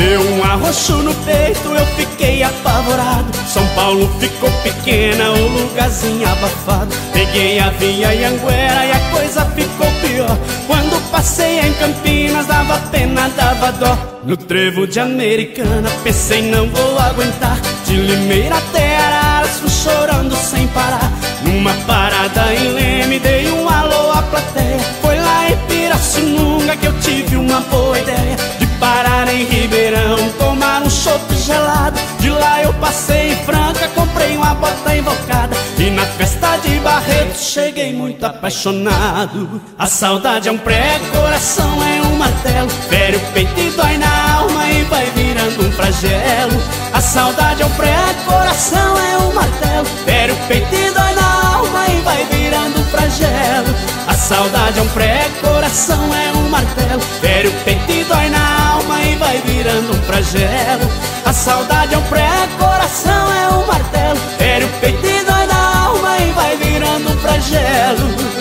deu um arroxo no peito, eu fiquei apavorado. São Paulo ficou pequena, o lugarzinho abafado. Peguei a via Anhanguera e a coisa ficou pior. Quando passei em Campinas dava pena, dava dó. No trevo de Americana pensei não vou aguentar. De Limeira até Araras fui chorando sem parar. Numa parada em Leme dei um alô à plateia. Foi lá em Pirassununga que eu tive uma boa ideia de parar em Ribeirão, tomar um chopp gelado. De lá eu passei em Franca, comprei uma bota invocada. E na festa de Barreto cheguei muito apaixonado. A saudade é um prego, coração é um martelo. Fere o peito e dói na alma e vai virando um flagelo. A saudade é um prego, coração é um martelo. Fere o peito e dói na alma e vai virando um flagelo. A saudade é um prego, coração é um martelo. Fere o peito e dói na alma e vai virando um flagelo. A saudade é um prego, coração é um martelo. Fere o peito e dói na alma e vai virando um flagelo.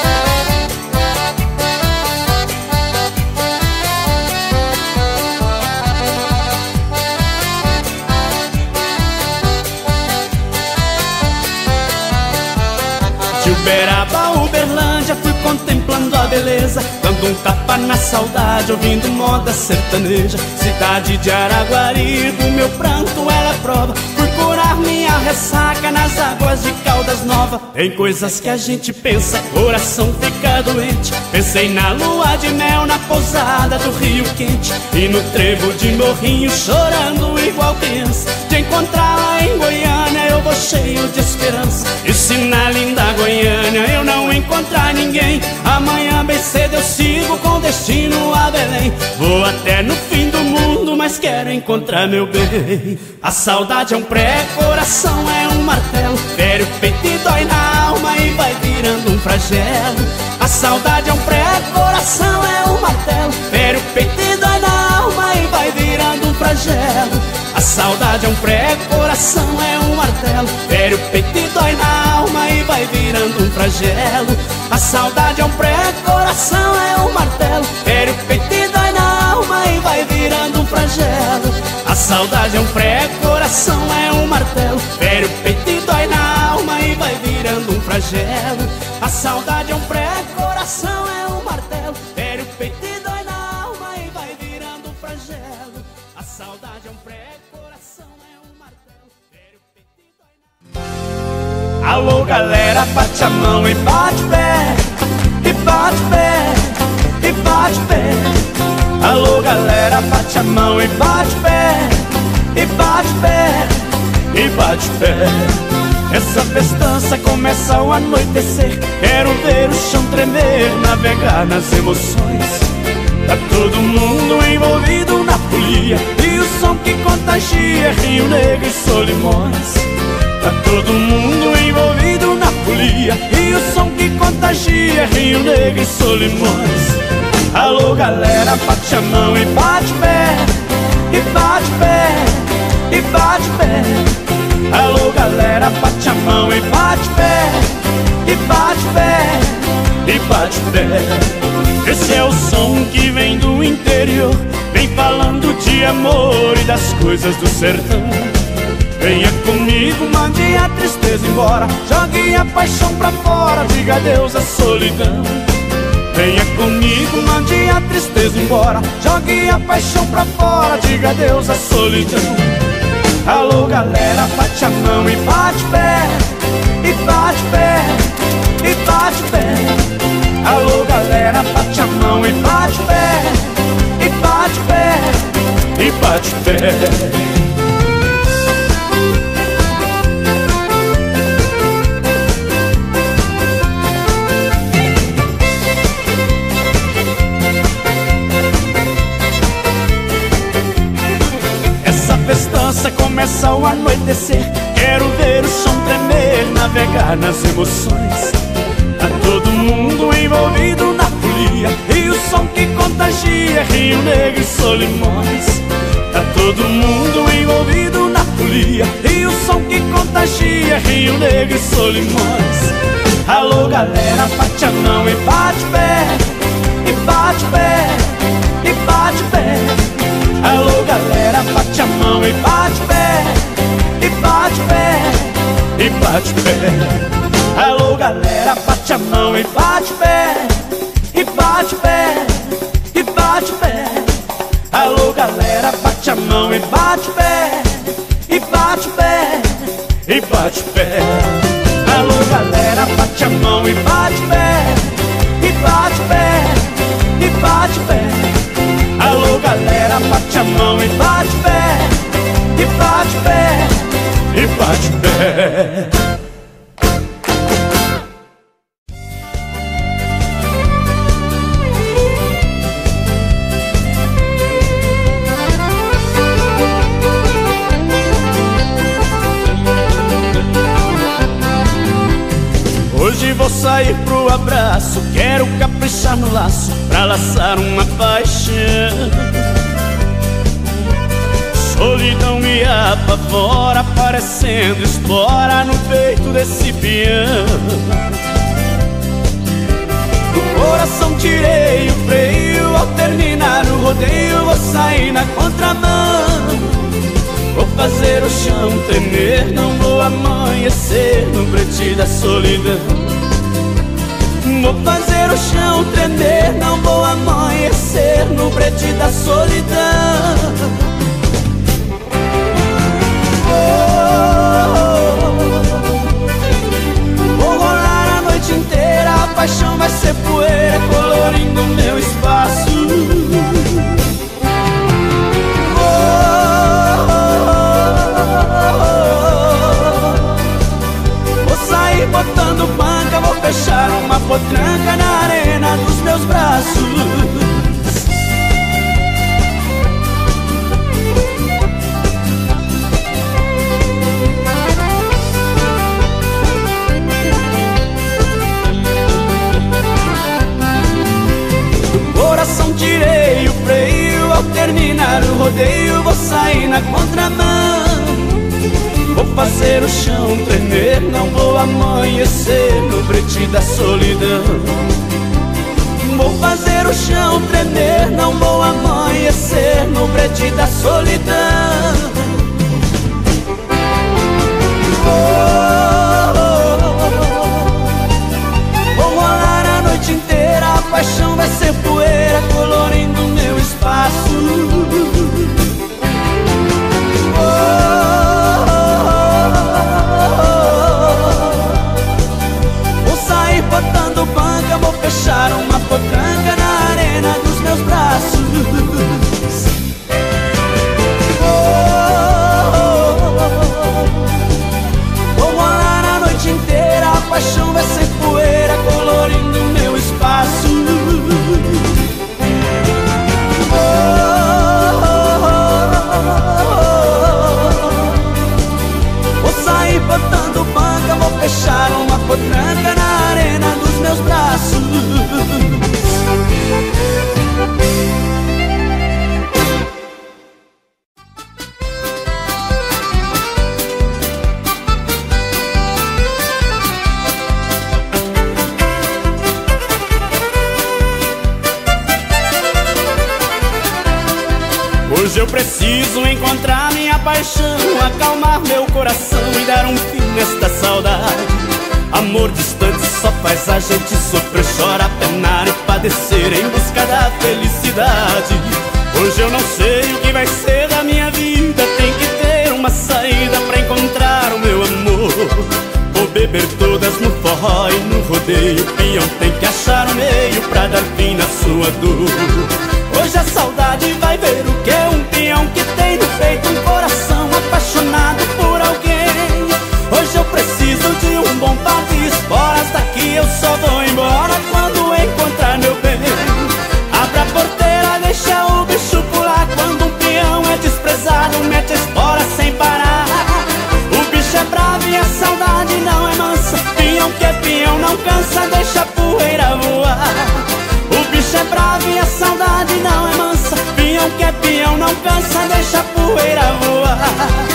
De Uberaba, Uberlândia, fui contemplando a beleza, dando um tapa na saudade, ouvindo moda sertaneja. Cidade de Araguari, do meu pranto ela é prova. Fui curar minha ressaca nas águas de Caldas Novas. Tem coisas que a gente pensa, coração fica doente. Pensei na lua de mel, na pousada do Rio Quente, e no trevo de Morrinho, chorando igual criança. De encontrá-la em Goiânia, eu vou cheio de esperança. E se na linda Goiânia eu não encontrar ninguém, amanhã bem cedo eu sigo com destino a Belém. Vou até no fim do mundo, mas quero encontrar meu bem. A saudade é um prego, coração é um martelo. Fere o peito e dói na alma e vai virando um flagelo. A saudade é um prego, coração é um martelo. Fere o peito e dói na alma e vai virando um flagelo. A saudade é um prego, coração é um martelo. Fere o peito e dói na alma e vai virando um flagelo. A saudade é um prego, coração é um martelo. Fere o peito e dói na alma e vai virando um flagelo. A saudade é um prego, coração é um martelo. Fere o peito e dói na alma e vai virando um flagelo. A saudade é um prego, coração é um martelo. Fere o peito e dói na alma e vai virando um flagelo. A saudade é um prego, coração é um martelo. Fere o peito e dói na... Alô galera, bate a mão e bate pé, e bate pé, e bate pé. Alô galera, bate a mão e bate pé, e bate pé, e bate pé. Essa festança começa ao anoitecer. Quero ver o chão tremer, navegar nas emoções. Tá todo mundo envolvido na folia, e o som que contagia é Rio Negro e Solimões. Tá todo mundo envolvido na folia, e o som que contagia é Rio Negro e Solimões. Alô galera, bate a mão e bate pé, e bate pé, e bate pé. Alô galera, bate a mão e bate pé, e bate pé, e bate pé. Esse é o som que vem do interior, vem falando de amor e das coisas do sertão. Venha comigo, mande a tristeza embora, jogue a paixão pra fora, diga adeus à solidão. Venha comigo, mande a tristeza embora, jogue a paixão pra fora, diga adeus à solidão. Alô galera, bate a mão e bate pé, e bate pé, e bate pé. Alô galera, bate a mão e bate pé, e bate pé, e bate pé. Festança começa ao anoitecer. Quero ver o chão tremer, navegar nas emoções. Tá todo mundo envolvido na folia, e o som que contagia é Rio Negro e Solimões. Tá todo mundo envolvido na folia, e o som que contagia é Rio Negro e Solimões. Alô galera, bate a mão e bate pé, e bate pé, e bate pé. Alô galera, a mão e bate o pé, e bate o pé, e bate o pé. Alô galera, bate a mão e bate o pé, e bate o pé, e bate o pé. Alô galera, bate a mão e bate o pé, e bate o pé, e bate o pé. Hoje vou sair pro abraço, quero caprichar no laço pra laçar uma paixão. Solidão me apavora, parecendo espora no peito desse peão. Do coração tirei o freio, ao terminar o rodeio vou sair na contramão. Vou fazer o chão tremer, não vou amanhecer no brete da solidão. Vou fazer o chão tremer, não vou amanhecer no brete da solidão. Vou rolar a noite inteira, a paixão vai ser poeira, colorindo meu espaço. Botando banca, vou fechar uma potranca na arena dos meus braços. Do coração tirei o freio, ao terminar o rodeio vou sair na contramão. Vou fazer o chão tremer, não vou amanhecer no brete da solidão. Vou fazer o chão tremer, não vou amanhecer no brete da solidão. Vou rolar a noite inteira, a paixão vai ser poeira, colorindo meu espaço. Botando banca, vou fechar uma potranca na arena dos meus braços. Vou rolar a noite inteira, a paixão vai ser poeira, colorindo meu espaço. Vou sair botando banca, vou fechar uma potranca na arena dos meus braços. Hoje eu preciso encontrar minha paixão, acalmar meu coração e dar um fim nesta saudade. Amor distante só faz a gente sofrer, chorar, penar e padecer em busca da felicidade. Hoje eu não sei o que vai ser da minha vida, tem que ter uma saída pra encontrar o meu amor. Vou beber todas no forró e no rodeio, o peão tem que achar um meio pra dar fim na sua dor. Hoje a saudade vai ver o que é um peão que tem no peito um coração apaixonado por alguém. Hoje eu preciso de um bom par de esporas, daqui eu só vou embora quando encontrar meu bem. Abra a porteira, deixa o bicho pular, quando um peão é desprezado, mete a espora sem parar. O bicho é bravo e a saudade não é mansa, peão que é peão não cansa, deixa a poeira voar. O bicho é bravo e a saudade não é mansa, peão que é peão não cansa, deixa a poeira voar.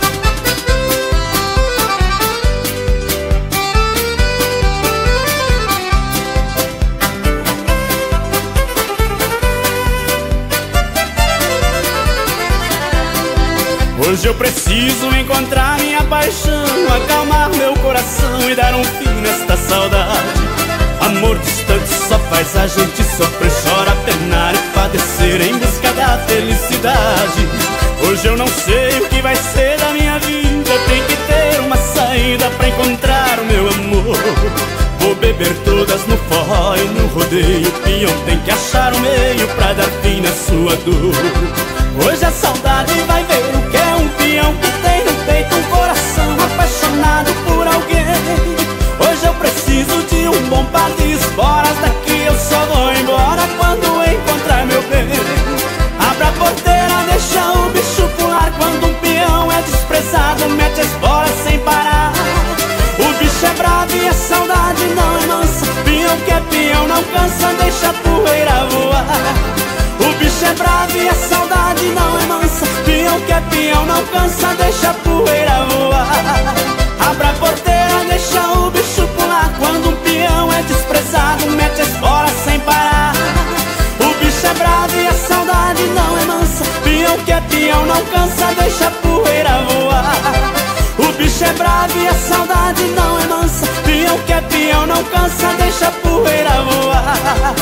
Hoje eu preciso encontrar minha paixão, acalmar meu coração e dar um fim nesta saudade. Amor distante só faz a gente sofrer, chorar, penar e padecer em busca da felicidade. Hoje eu não sei o que vai ser da minha vida. Tem que ter uma saída pra encontrar o meu amor. Vou beber todas no forró e no rodeio. O peão tem que achar um meio pra dar fim na sua dor. Hoje a saudade vai ver o que é um peão que tem no peito um coração apaixonado por alguém. Hoje eu preciso de um bom par de esporas. Daqui eu só vou embora quando encontrar meu bem. Abra a porteira, deixa o bicho pular. Quando um peão é desprezado, mete a espora sem parar. O bicho é bravo e a saudade não é mansa. Peão que é peão não cansa, deixa a poeira voar. O bicho é bravo e a saudade não é mansa. Peão que é peão não cansa, deixa a poeira voar. Abra a porteira, deixa o bicho pular. Quando um peão é desprezado, mete a espora sem parar. O bicho é bravo e a saudade não é mansa. Peão que é peão não cansa, deixa a poeira voar. O bicho é bravo e a saudade não é mansa. Peão que é peão não cansa, deixa a poeira voar.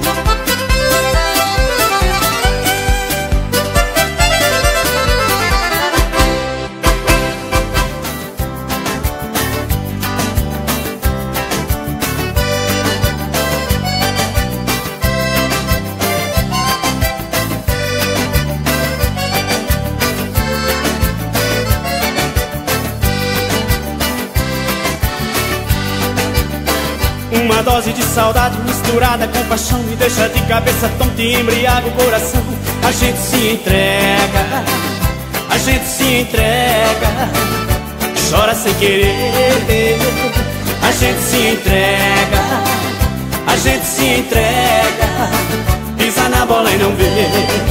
Uma dose de saudade misturada com paixão me deixa de cabeça tonta e embriaga o coração. A gente se entrega, a gente se entrega, chora sem querer. A gente se entrega, a gente se entrega, pisa na bola e não vê.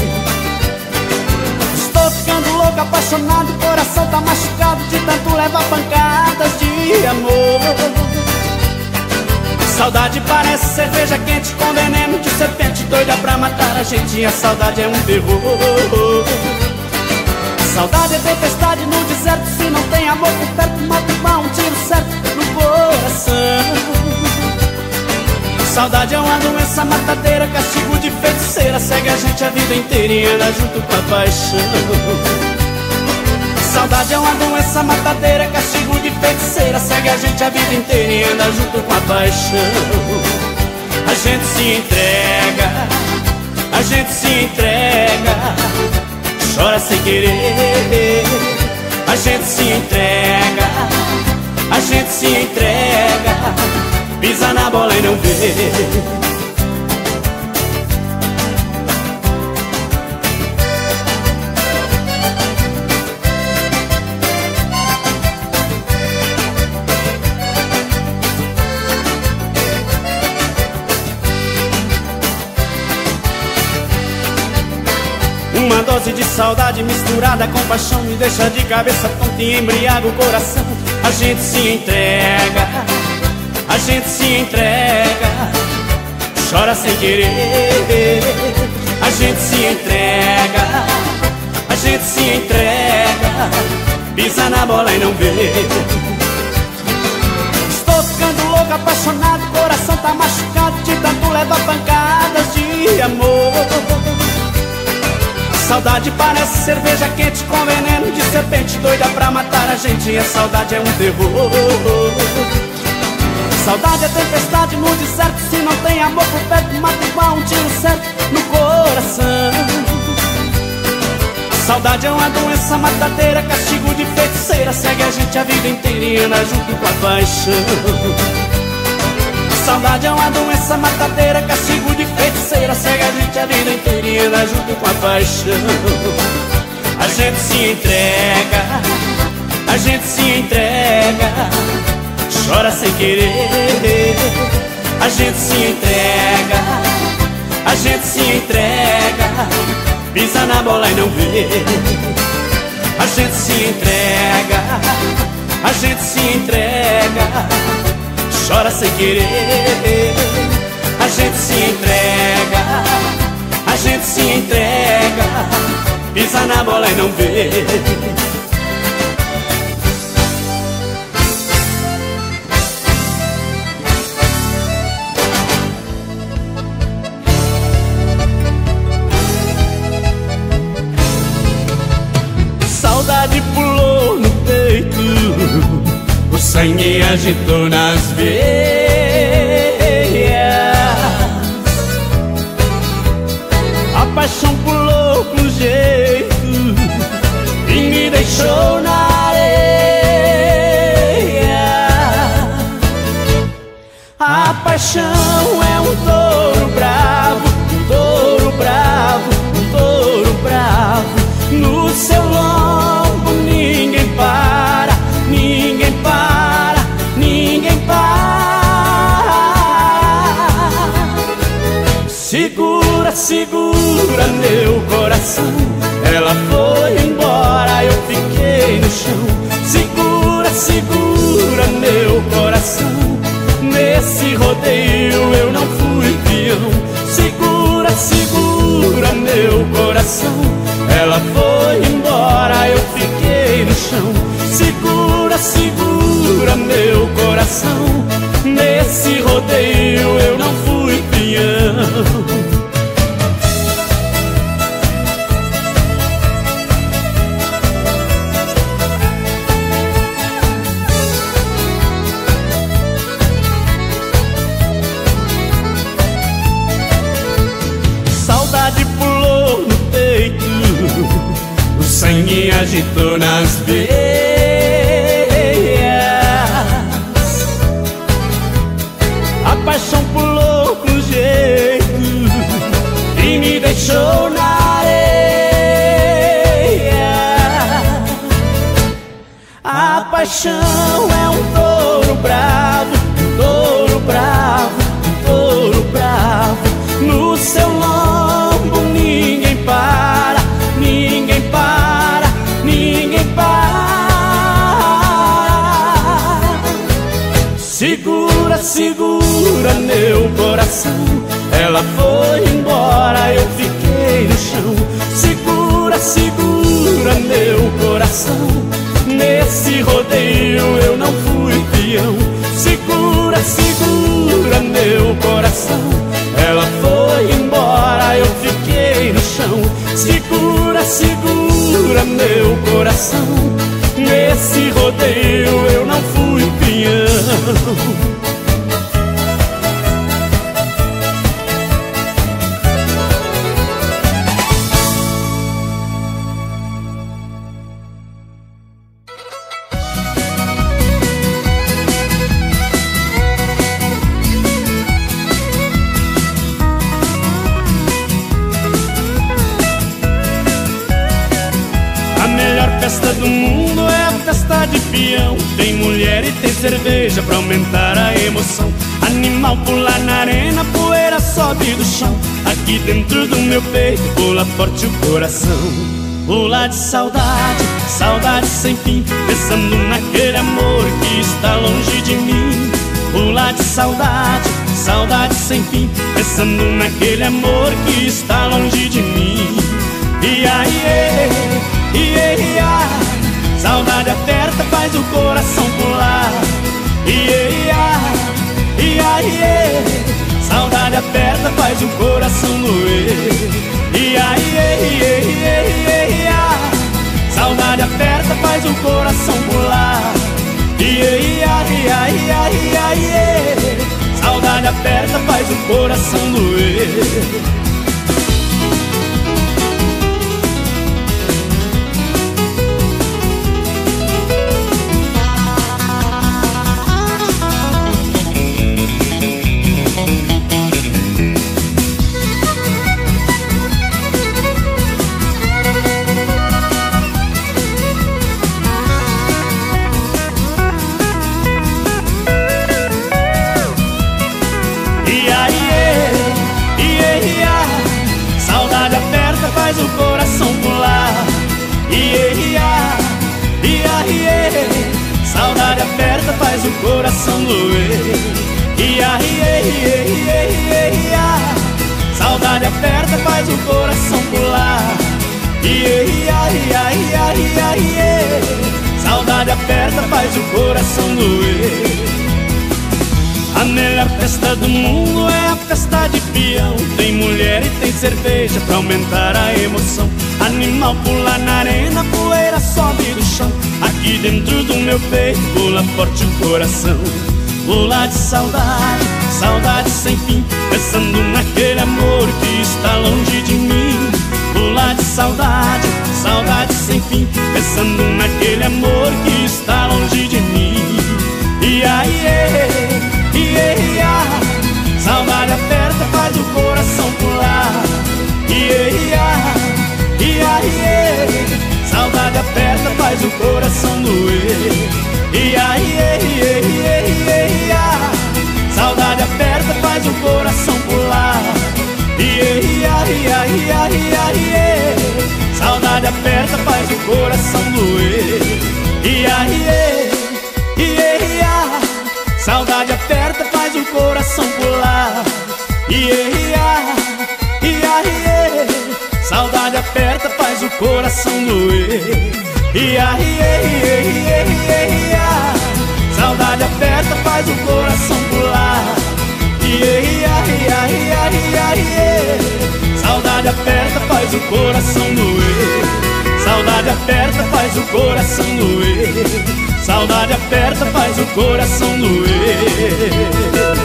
Estou ficando louco, apaixonado, o coração tá machucado de tanto levar pancadas de amor. Saudade parece cerveja quente com veneno de serpente, doida pra matar a gente. E a saudade é um terror. Saudade é tempestade no deserto. Se não tem amor por perto, mata um tiro certo no coração. Saudade é uma doença matadeira, castigo de feiticeira. Segue a gente a vida inteira e anda junto com a paixão. Saudade é uma doença matadeira, castigo de feiticeira. Segue a gente a vida inteira e anda junto com a paixão. A gente se entrega, a gente se entrega, chora sem querer. A gente se entrega, a gente se entrega, pisa na bola e não vê. Uma dose de saudade misturada com paixão me deixa de cabeça tonta e embriaga o coração. A gente se entrega, a gente se entrega, chora sem querer. A gente se entrega, a gente se entrega, pisa na bola e não vê. Estou ficando louco, apaixonado, o coração tá machucado de tanto levar pancadas de amor. Saudade parece cerveja quente com veneno de serpente, doida pra matar a gente. E a saudade é um terror. Saudade é tempestade no deserto. Se não tem amor por perto, mata igual um tiro certo no coração. Saudade é uma doença matadeira, castigo de feiticeira. Segue a gente a vida inteira e anda junto com a paixão. Saudade é uma doença matadeira, castigo de feiticeira. Segue a gente a vida inteira e anda junto com a paixão. A gente se entrega, a gente se entrega, chora sem querer. A gente se entrega, a gente se entrega, pisa na bola e não vê. A gente se entrega, a gente se entrega, chora sem querer. A gente se entrega, a gente se entrega, pisa na bola e não vê. sangue agitou nas veias. A paixão pulou com jeito e me deixou na areia. A paixão é um touro bravo, um touro bravo, um touro bravo. No seu lombo ninguém para, ninguém para, ninguém para. Segura, segura meu coração, ela foi embora, eu fiquei no chão. Segura, segura meu coração, nesse rodeio eu não fui peão. Segura, segura meu coração, ela foi embora, eu fiquei no chão. Segura, segura meu coração, nesse rodeio eu não fui peão. Saudade pulou no peito, o sangue agitou nas veias. A paixão pulou com jeito e me deixou na areia. A paixão é um touro bravo, um touro bravo, um touro bravo. No seu lombo ninguém para, ninguém para, ninguém para. Segura, segura meu coração, ela foi embora, eu fiquei no chão. Segura, segura meu coração, nesse rodeio eu não fui peão. Segura, segura meu coração, ela foi embora, eu fiquei no chão. Segura, segura meu coração, nesse rodeio eu não fui peão. A melhor festa do mundo é a festa de peão. Tem mulher e tem cerveja pra aumentar a emoção. Animal pula na arena, poeira sobe do chão. Aqui dentro do meu peito pula forte o coração. Pula de saudade, saudade sem fim, pensando naquele amor que está longe de mim. Pula de saudade, saudade sem fim, pensando naquele amor que está longe de mim. E aí, saudade aperta, faz o coração pular. Saudade aperta, faz o coração doer. Saudade aperta, faz o coração pular. Saudade aperta, faz o coração doer. Saudade aperta, faz o coração pular. Saudade aperta, faz o coração doer. Saudade aperta, faz o coração pular. Saudade aperta, faz o coração doer. A melhor festa do mundo é a festa de peão. Tem mulher e tem cerveja pra aumentar a emoção. Animal pula na arena, poeira sobe do chão. chão. Aqui dentro do meu peito pula forte o coração. Pula de saudade, saudade sem fim, pensando naquele amor que está longe de mim. Pula de saudade, saudade sem fim, pensando naquele amor que está longe de mim. Ia, ia, ia, ia. Saudade aperta, faz o coração pular. Ia, ia, ia, ia. Saudade aperta, faz o coração doer. Ia, ia, ia, ia, ia, ia. Saudade aperta, faz o coração pular. Ia, ia, ia, ia, ia, ia. Saudade aperta, faz o coração doer. Ia, ia, ia, ia. Saudade aperta, faz o coração pular. Ia, ia, ia, ia. Saudade aperta, faz o coração doer. Ia, ia, ia, ia, ia, ia. Saudade aperta, faz o coração pular. Ia, ia, ia, ia, ia, ia. Saudade aperta, faz o coração doer. Saudade aperta, faz o coração doer. Saudade aperta, faz o coração doer.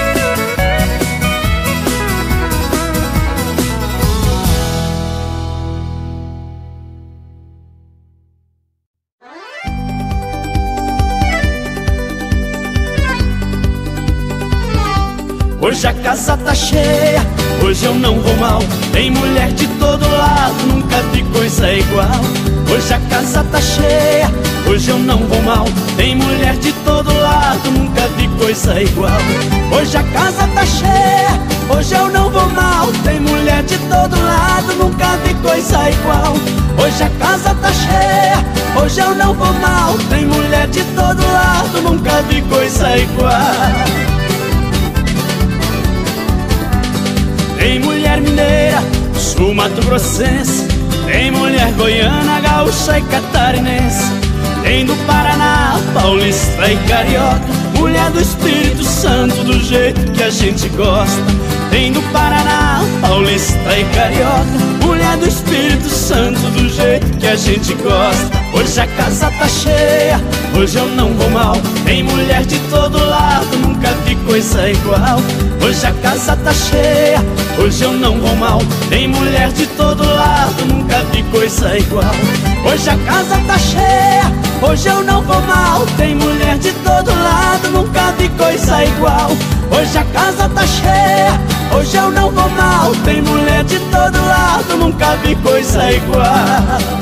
Hoje a casa tá cheia, hoje eu não vou mal. Tem mulher de todo lado, nunca vi coisa igual. Hoje a casa tá cheia, hoje eu não vou mal. Tem mulher de todo lado, nunca vi coisa igual. Hoje a casa tá cheia, hoje eu não vou mal. Tem mulher de todo lado, nunca vi coisa igual. Hoje a casa tá cheia, hoje eu não vou mal. Tem mulher de todo lado, nunca vi coisa igual. Tem mulher mineira, sul mato grossense. Tem mulher goiana, gaúcha e catarinense. Tem do Paraná, paulista e carioca. Mulher do Espírito Santo, do jeito que a gente gosta. Tem do Paraná, paulista e carioca. Mulher do Espírito Santo, do jeito que a gente gosta. Hoje a casa tá cheia, hoje eu não vou mal. Tem mulher de todo lado, nunca vi coisa igual. Hoje a casa tá cheia, hoje eu não vou mal. Tem mulher de todo lado, nunca vi coisa igual. Hoje a casa tá cheia, hoje eu não vou mal. Tem mulher de todo lado, nunca vi coisa igual. Hoje a casa tá cheia, hoje eu não vou mal. Tem mulher de todo lado, nunca vi coisa igual.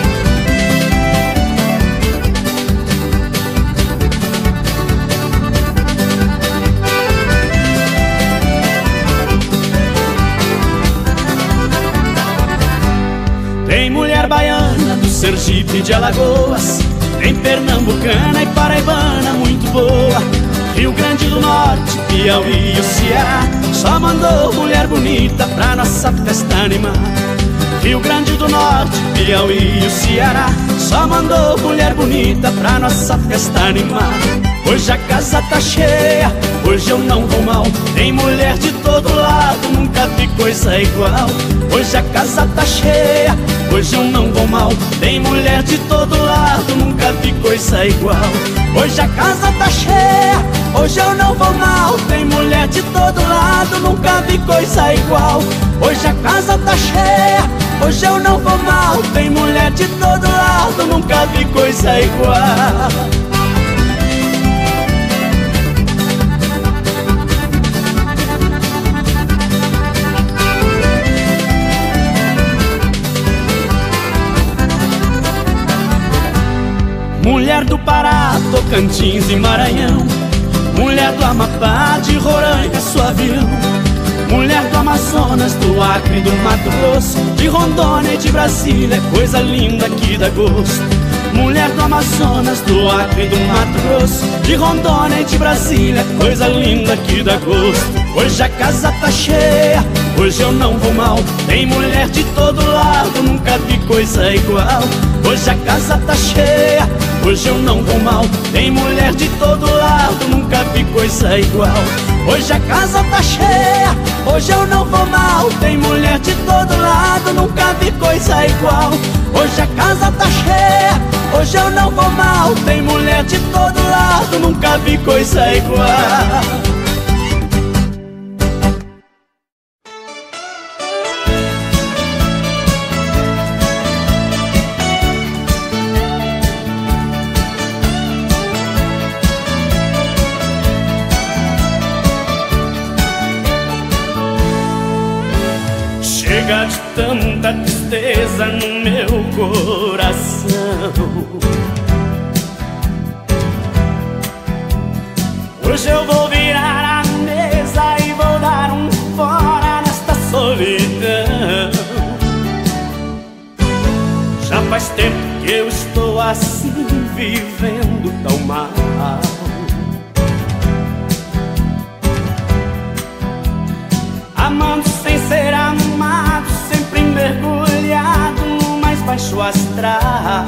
Tem mulher baiana do Sergipe de Alagoas. Tem pernambucana e paraibana muito boa. Rio Grande do Norte, Piauí e o Ceará só mandou mulher bonita pra nossa festa animar. Rio Grande do Norte, Piauí e o Ceará só mandou mulher bonita pra nossa festa animar. Hoje a casa tá cheia, hoje eu não vou mal. Tem mulher de todo lado, nunca vi coisa igual. Hoje a casa tá cheia, hoje eu não vou mal. Tem mulher de todo lado, nunca vi coisa igual. Hoje a casa tá cheia, hoje eu não vou mal. Tem mulher de todo lado, nunca vi coisa igual. Hoje a casa tá cheia, hoje eu não vou mal. Tem mulher de todo lado, nunca vi coisa igual. Mulher do Pará, Tocantins e Maranhão. Mulher do Amapá, de Roraima, Suavião. Mulher do Amazonas, do Acre, do Mato Grosso, de Rondônia e de Brasília, coisa linda que dá gosto. Mulher do Amazonas, do Acre, do Mato Grosso, de Rondônia e de Brasília, coisa linda que dá gosto. Hoje a casa tá cheia, hoje eu não vou mal. Tem mulher de todo lado, nunca vi coisa igual. Hoje a casa tá cheia, hoje eu não vou mal. Tem mulher de todo lado, nunca vi coisa igual. Hoje a casa tá cheia, hoje eu não vou mal. Tem mulher de todo lado, nunca vi coisa igual. Hoje a casa tá cheia, Hoje eu não vou mal, tem mulher de todo lado, nunca vi coisa igual. Chega de tanta tristeza no meu coração. Hoje eu vou virar a mesa e vou dar um fora nesta solidão. Já faz tempo que eu estou assim, vivendo tão mal. Amando sem ser amado, sempre mergulhado no mais baixo astral.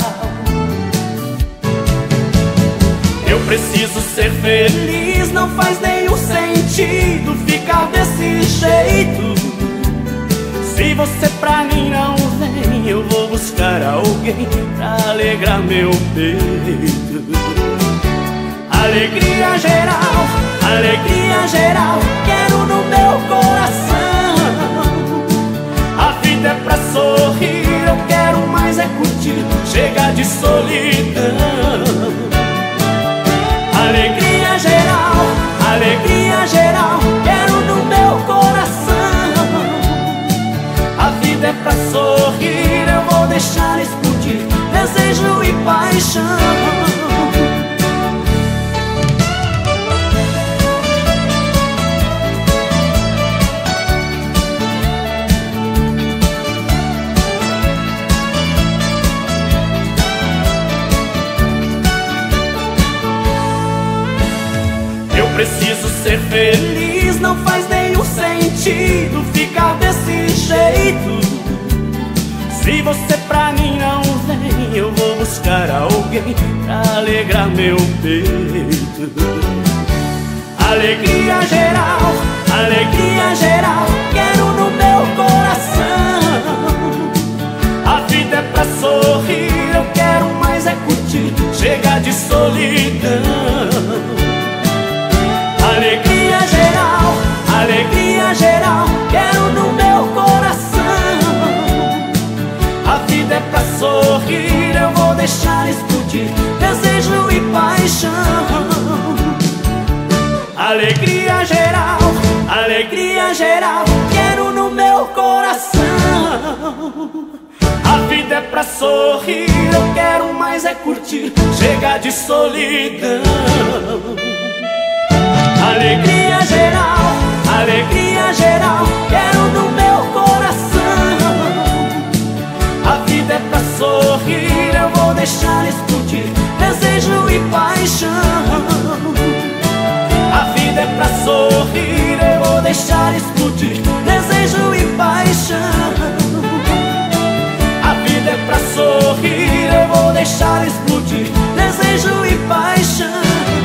Eu preciso ser feliz, não faz nenhum sentido ficar desse jeito. Se você pra mim não vem, eu vou buscar alguém pra alegrar meu peito. Alegria geral, quero no meu coração. A vida é pra sorrir, eu quero mais é curtir, chega de solidão. Alegria geral, quero no meu coração. A vida é pra sorrir, eu vou deixar explodir desejo e paixão. Preciso ser feliz, não faz nenhum sentido ficar desse jeito. Se você pra mim não vem, eu vou buscar alguém pra alegrar meu peito. Alegria geral, quero no meu coração. A vida é pra sorrir, eu quero mais é curtir, chega de solidão. Alegria geral, quero no meu coração. A vida é pra sorrir, eu vou deixar explodir desejo e paixão. Alegria geral, quero no meu coração. A vida é pra sorrir, eu quero mais é curtir, chega de solidão. Alegria geral, quero no meu coração. A vida é pra sorrir, eu vou deixar explodir desejo e paixão. A vida é pra sorrir, eu vou deixar explodir desejo e paixão. A vida é pra sorrir, eu vou deixar explodir desejo e paixão.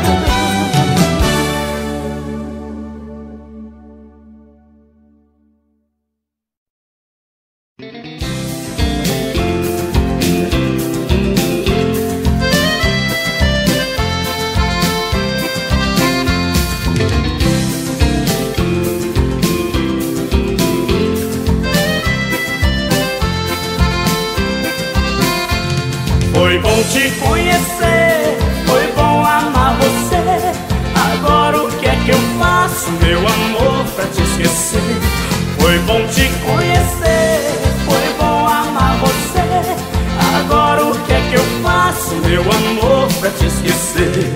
Foi bom te conhecer, foi bom amar você. Agora o que é que eu faço, meu amor, pra te esquecer? Foi bom te conhecer, foi bom amar você. Agora o que é que eu faço, meu amor, pra te esquecer?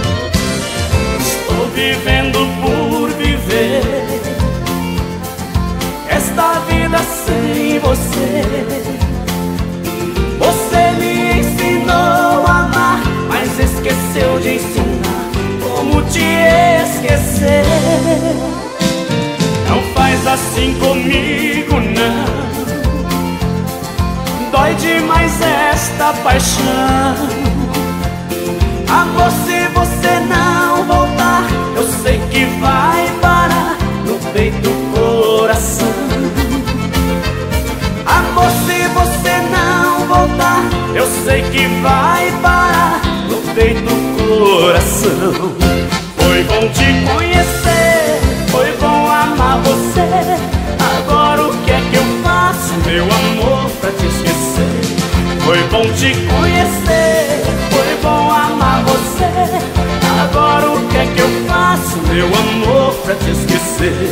Estou vivendo por viver esta vida sem você. Você me ensinou a amar, mas esqueceu de ensinar como te esquecer. Não faz assim comigo, não. Dói demais esta paixão. Amor, se você não voltar, eu sei que vai parar no peito do coração. Amor, se você não voltar, eu sei que vai bom te conhecer, foi bom amar você. Agora o que é que eu faço, meu amor, pra te esquecer?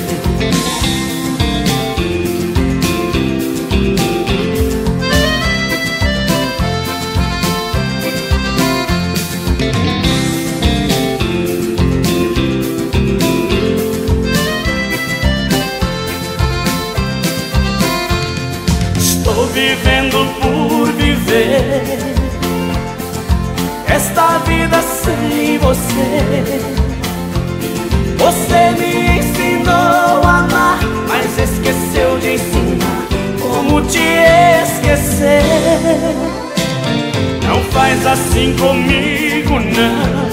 Estou vivendo por viver esta vida sem você. Você me ensinou a amar, mas esqueceu de ensinar como te esquecer. Não faz assim comigo, não.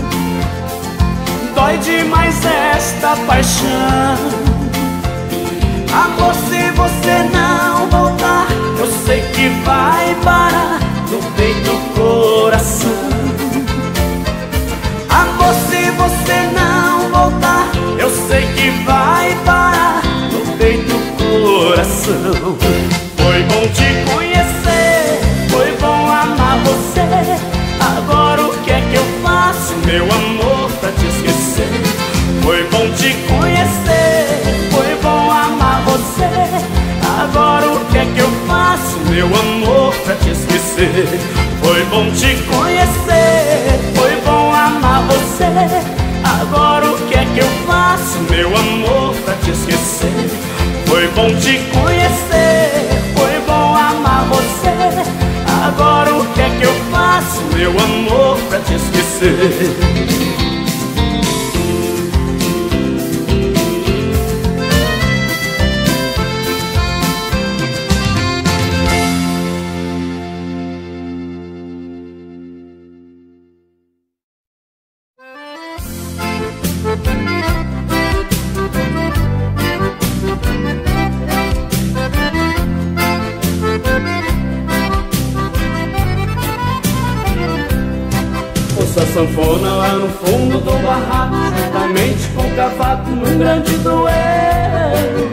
Dói demais esta paixão. Amor, se você não voltar, eu sei que vai parar no peito do coração. Amor, se você não voltar, eu sei que vai parar no peito do coração. Foi bom te conhecer, foi bom amar você. Agora o que é que eu faço, meu amor, pra te esquecer? Foi bom te conhecer, foi bom amar você. Agora o que é que eu faço, meu amor, pra te esquecer? Foi bom te conhecer, foi bom amar você. Agora o que é que eu faço, meu amor, pra te esquecer? Foi bom te conhecer, foi bom amar você. Agora o que é que eu faço, meu amor, pra te esquecer? Ouça a sanfona lá no fundo do barraco, juntamente com o cavaco num grande duelo.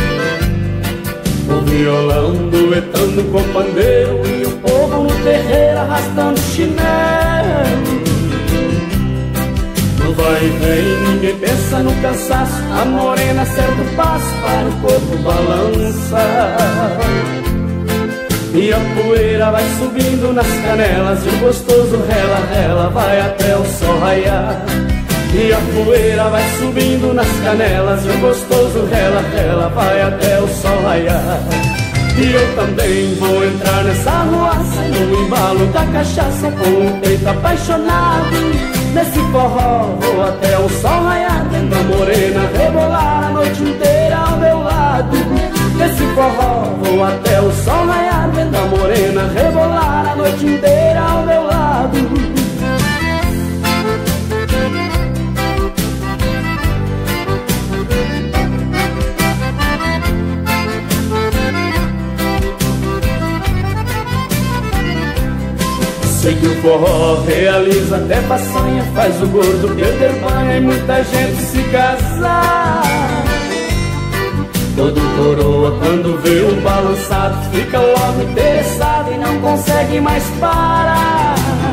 O violão duetando com o pandeiro e o povo no terreiro arrastando chinelo. No vai e vem ninguém pensa no cansaço, a morena acerta o passo para o corpo balançar. E a poeira vai subindo nas canelas e o gostoso rela, rela, vai até o sol raiar. E a poeira vai subindo nas canelas e o gostoso rela, rela, vai até o sol raiar. E eu também vou entrar nessa ruaça, no embalo da cachaça, com o peito apaixonado. Nesse forró vou até o sol raiar, vendo a morena rebolar a noite inteira ao meu lado. Nesse forró vou até o sol raiar, vendo a morena rebolar a noite inteira ao meu lado. Sei que o forró realiza até façanha, faz o gordo perder banha e muita gente se casar. Todo coroa quando vê um balançado fica logo interessado e não consegue mais parar.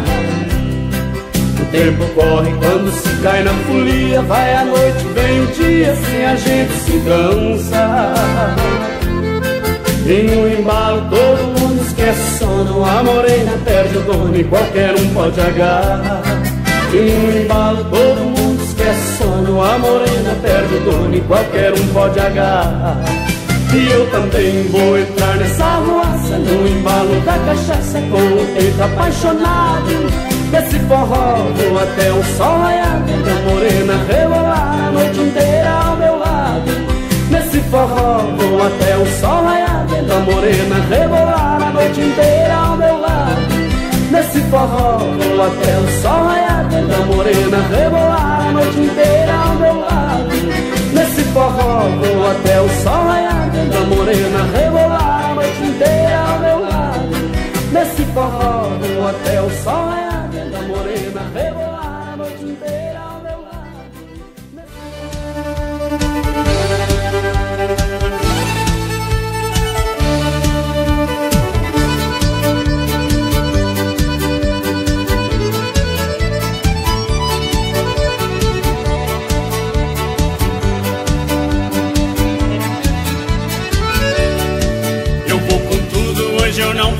O tempo corre quando se cai na folia, vai a noite, vem o dia, sem a gente se cansa. E no embalo todo mundo esquece sono, a morena perde o dono e qualquer um pode agarrar. E no embalo todo mundo esquece sono, a morena perde o dono e qualquer um pode agarrar. E eu também vou entrar nessa ruaça, no embalo da cachaça, com o peito apaixonado. Desse forró vou até o sol raiar, vendo a morena rebolar a noite inteira ao meu lado. Nesse forró vou até o sol raiar, vendo a morena rebolar a noite inteira ao meu lado. Nesse forró vou até o sol raiar, vendo a morena rebolar a noite inteira ao meu lado. Nesse forró vou até o sol raiar, vendo a morena rebolar a noite inteira ao meu lado. Nesse forró vou até o sol raiar, vendo a morena rebolar a noite inteira ao meu lado.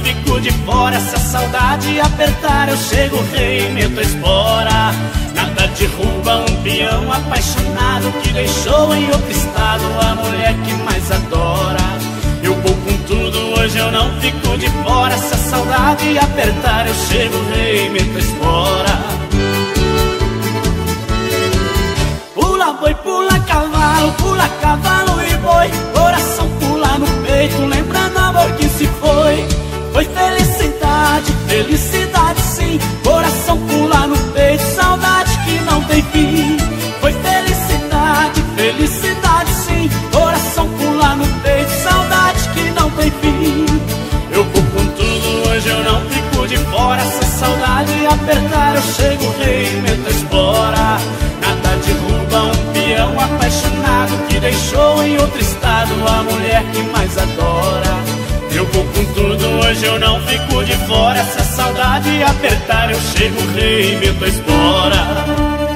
fico de fora. Se a saudade apertar eu chego, rei, meto a espora. Nada derruba um peão apaixonado que deixou em outro estado a mulher que mais adora. Eu vou com tudo, hoje eu não fico de fora. Se a saudade apertar eu chego, rei, meto a espora. Pula boi, pula cavalo e boi. Coração pula no peito, lembrando amor que se foi. Foi felicidade, felicidade sim. Coração pula no peito, saudade que não tem fim. Foi felicidade, felicidade sim. Coração pula no peito, saudade que não tem fim. Eu vou com tudo, hoje eu não fico de fora. Se a saudade apertar eu chego, rei, meto a espora. Nada derruba um peão apaixonado que deixou em outro estado a mulher que mais adora. Eu vou com tudo, hoje eu não fico de fora. Se a saudade apertar eu chego, rei, meto a espora.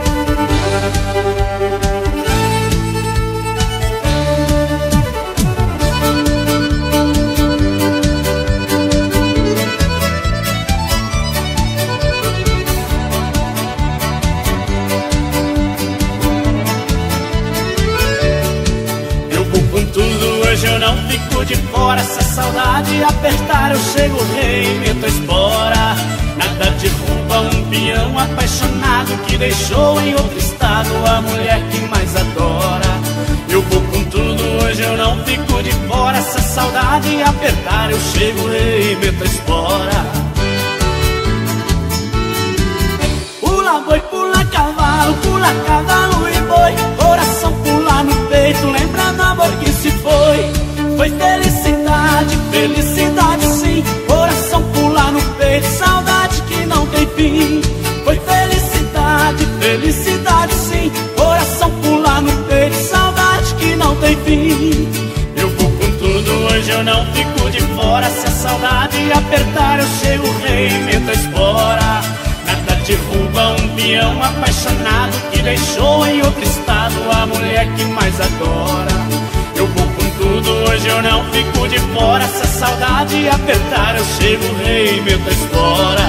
Hoje eu não fico de fora. Se a saudade apertar eu chego, rei, meto a espora. Nada derruba um peão apaixonado que deixou em outro estado a mulher que mais adora. Eu vou com tudo, hoje eu não fico de fora. Se a saudade apertar eu chego, rei, meto a espora. Pula boi, pula cavalo e boi. Coração pula no peito, lembrando amor que se foi. Foi felicidade, felicidade sim. Coração pula no peito, saudade que não tem fim. Foi felicidade, felicidade sim. Coração pula no peito, saudade que não tem fim. Eu vou com tudo, hoje eu não fico de fora. Se a saudade apertar eu chego, rei, meto a espora. Nada derruba um peão apaixonado que deixou em outro estado a mulher que mais adora. Eu vou com tudo, hoje eu não fico de fora. Se a saudade apertar eu chego, rei, meto a espora.